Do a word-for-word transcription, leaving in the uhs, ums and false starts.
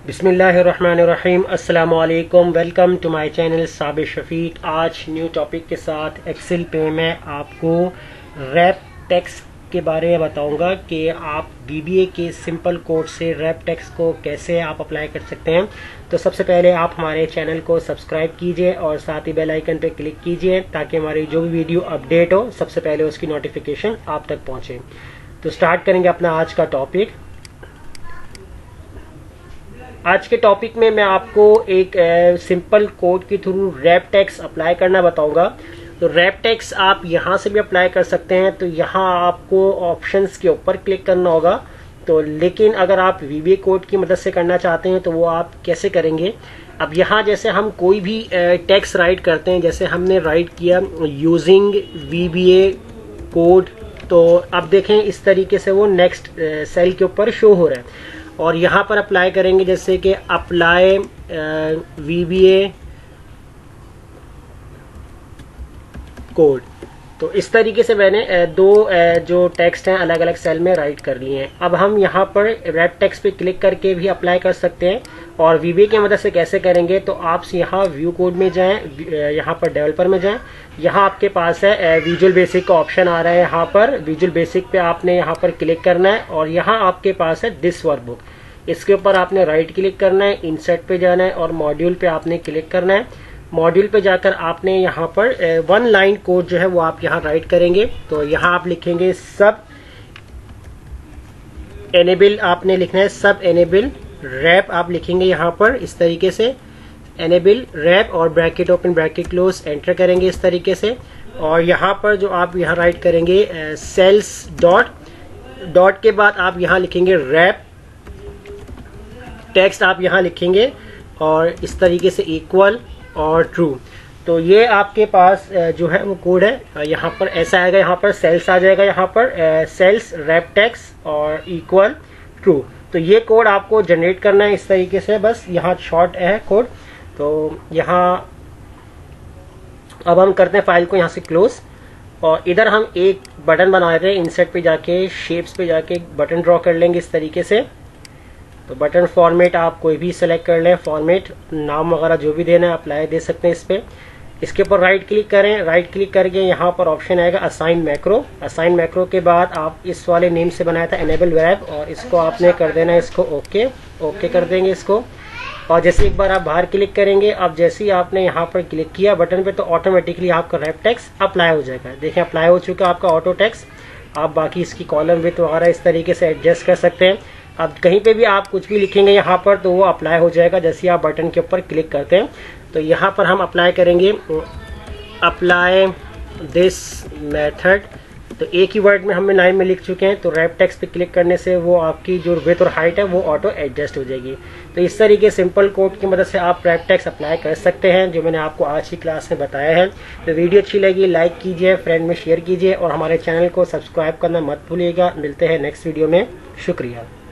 बिस्मिल्लाहिर्रहमानिर्रहीम। अस्सलामु अलैकुम। Welcome to my channel Sabir Shafiq. आज न्यू टॉपिक के साथ एक्सेल पे मैं आपको रैप टेक्स्ट के बारे में बताऊंगा कि आप वीबीए के सिंपल कोड से रैप टेक्स्ट को कैसे आप अप्लाई कर सकते हैं। तो सबसे पहले आप हमारे चैनल को सब्सक्राइब कीजिए और साथ ही बेल आइकन पे क्लिक कीजिए ताकि हमारी जो भी वीडियो अपडेट हो सबसे पहले उसकी नोटिफिकेशन आप तक पहुंचे। तो स्टार्ट करेंगे अपना आज का टॉपिक। आज के टॉपिक में मैं आपको एक सिंपल कोड के थ्रू रैप टेक्स्ट अप्लाई करना बताऊंगा। तो रैप टेक्स्ट आप यहां से भी अप्लाई कर सकते हैं। तो यहां आपको ऑप्शंस के ऊपर क्लिक करना होगा। तो लेकिन अगर आप वीबीए कोड की मदद से करना चाहते हैं तो वो आप कैसे करेंगे। अब यहां जैसे हम कोई भी टेक्स्ट राइट करते हैं, जैसे हमने राइट किया यूजिंग वीबीए कोड, तो अब देखें इस तरीके से वो नेक्स्ट सेल के ऊपर शो हो रहा है। और यहाँ पर अप्लाई करेंगे जैसे कि अप्लाई वीबीए कोड। तो इस तरीके से मैंने दो जो टेक्स्ट हैं अलग अलग सेल में राइट कर लिए हैं। अब हम यहाँ पर रैप टेक्स्ट पे क्लिक करके भी अप्लाई कर सकते हैं। और वीबीए की मदद से कैसे करेंगे, तो आप यहाँ व्यू कोड में जाएं, यहाँ पर डेवलपर में जाएं। यहाँ आपके पास है विजुअल बेसिक का ऑप्शन आ रहा है। यहाँ पर विजुअल बेसिक पे आपने यहाँ पर क्लिक करना है और यहाँ आपके पास है दिस वर्कबुक। इसके ऊपर आपने राइट क्लिक करना है, इंसर्ट पे जाना है और मॉड्यूल पे आपने क्लिक करना है। मॉड्यूल पे जाकर आपने यहाँ पर वन लाइन कोड जो है वो आप यहाँ राइट करेंगे। तो यहाँ आप लिखेंगे सब एनेबल, आपने लिखना है सब एनेबल रैप, आप लिखेंगे यहाँ पर इस तरीके से एनेबल रैप और bracket open bracket close, enter करेंगे इस तरीके से। और यहाँ पर जो आप यहाँ राइट करेंगे सेल्स डॉट डॉट के बाद आप यहाँ लिखेंगे रैप टेक्स्ट, आप यहाँ लिखेंगे और इस तरीके से इक्वल और ट्रू। तो ये आपके पास जो है वो कोड है। यहाँ पर ऐसा आएगा, यहाँ पर सेल्स आ जाएगा, यहाँ पर सेल्स रैप टेक्स्ट और इक्वल ट्रू। तो ये कोड आपको जनरेट करना है इस तरीके से, बस यहाँ शॉर्ट है कोड। तो यहाँ अब हम करते हैं फाइल को यहाँ से क्लोज और इधर हम एक बटन बना रहे हैं। इंसर्ट पे जाके शेप्स पे जाके बटन ड्रॉ कर लेंगे इस तरीके से। तो बटन फॉर्मेट आप कोई भी सिलेक्ट कर लें, फॉर्मेट नाम वगैरह जो भी देना है अप्लाई दे सकते हैं इस पे। इसके ऊपर राइट क्लिक करें, राइट क्लिक करके यहाँ पर ऑप्शन आएगा असाइन मैक्रो। असाइन मैक्रो के बाद आप इस वाले नेम से बनाया था एनेबल वेब और इसको आपने कर देना है इसको ओके, ओके कर देंगे इसको। और जैसे एक बार आप बाहर क्लिक करेंगे, अब जैसे ही आपने यहाँ पर क्लिक किया बटन पे तो ऑटोमेटिकली आपका रैप टेक्स्ट अप्लाई हो जाएगा। देखिए अप्लाई हो चुका आपका ऑटो टेक्स्ट। आप बाकी इसकी कॉलम विड्थ वगैरह इस तरीके से एडजस्ट कर सकते हैं। अब कहीं पे भी आप कुछ भी लिखेंगे यहाँ पर तो वो अप्लाई हो जाएगा जैसे ही आप बटन के ऊपर क्लिक करते हैं। तो यहाँ पर हम अप्लाई करेंगे अप्लाई दिस मेथड। तो एक ही वर्ड में हम लाइन में लिख चुके हैं। तो रैप टेक्स्ट पे क्लिक करने से वो आपकी जो विड्थ और हाइट है वो ऑटो एडजस्ट हो जाएगी। तो इस तरीके सिंपल कोड की मदद से आप रैप टेक्स्ट अप्लाई कर सकते हैं, जो मैंने आपको आज की क्लास में बताया है। तो वीडियो अच्छी लगी लाइक कीजिए, फ्रेंड में शेयर कीजिए और हमारे चैनल को सब्सक्राइब करना मत भूलिएगा। मिलते हैं नेक्स्ट वीडियो में। शुक्रिया।